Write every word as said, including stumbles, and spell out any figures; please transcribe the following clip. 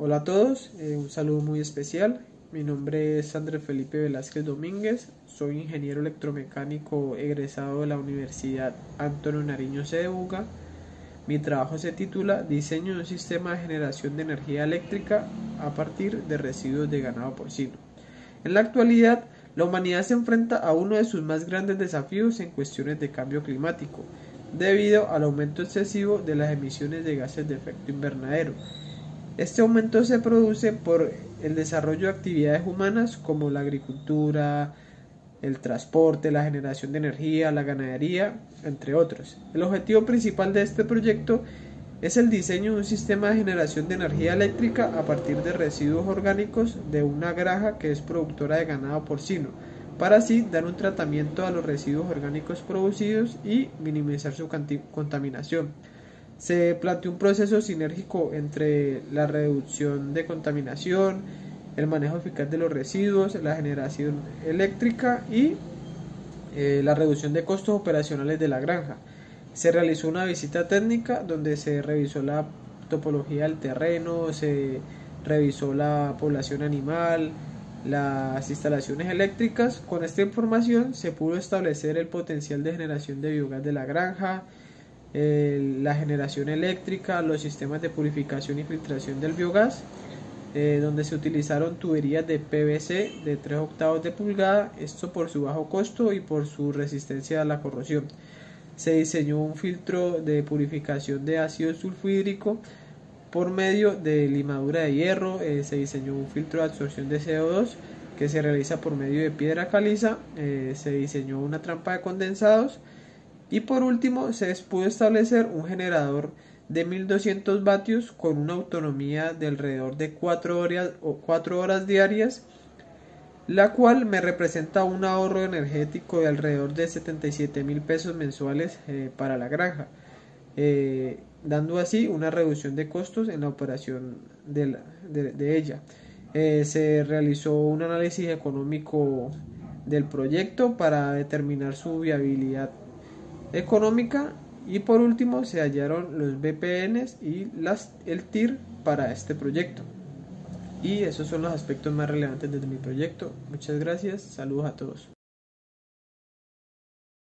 Hola a todos, eh, un saludo muy especial. Mi nombre es Andrés Felipe Velázquez Domínguez, soy ingeniero electromecánico egresado de la Universidad Antonio Nariño C de Buga. Mi trabajo se titula Diseño de un sistema de generación de energía eléctrica a partir de residuos de ganado porcino. En la actualidad, la humanidad se enfrenta a uno de sus más grandes desafíos en cuestiones de cambio climático, debido al aumento excesivo de las emisiones de gases de efecto invernadero. Este aumento se produce por el desarrollo de actividades humanas como la agricultura, el transporte, la generación de energía, la ganadería, entre otros. El objetivo principal de este proyecto es el diseño de un sistema de generación de energía eléctrica a partir de residuos orgánicos de una granja que es productora de ganado porcino, para así dar un tratamiento a los residuos orgánicos producidos y minimizar su contaminación. Se planteó un proceso sinérgico entre la reducción de contaminación, el manejo eficaz de los residuos, la generación eléctrica y eh, la reducción de costos operacionales de la granja. Se realizó una visita técnica donde se revisó la topología del terreno, se revisó la población animal, las instalaciones eléctricas. Con esta información se pudo establecer el potencial de generación de biogás de la granja, eh, la generación eléctrica, los sistemas de purificación y filtración del biogás, eh, donde se utilizaron tuberías de P V C de tres octavos de pulgada, esto por su bajo costo y por su resistencia a la corrosión. Se diseñó un filtro de purificación de ácido sulfúrico por medio de limadura de hierro, eh, se diseñó un filtro de absorción de C O dos que se realiza por medio de piedra caliza, eh, se diseñó una trampa de condensados y por último se pudo establecer un generador de mil doscientos vatios con una autonomía de alrededor de cuatro horas, o cuatro horas diarias, la cual me representa un ahorro energético de alrededor de setenta y siete mil pesos mensuales eh, para la granja, eh, dando así una reducción de costos en la operación de, la, de, de ella. Eh, se realizó un análisis económico del proyecto para determinar su viabilidad económica y por último se hallaron los V P Ns y las, el T I R para este proyecto. Y esos son los aspectos más relevantes de mi proyecto. Muchas gracias, saludos a todos.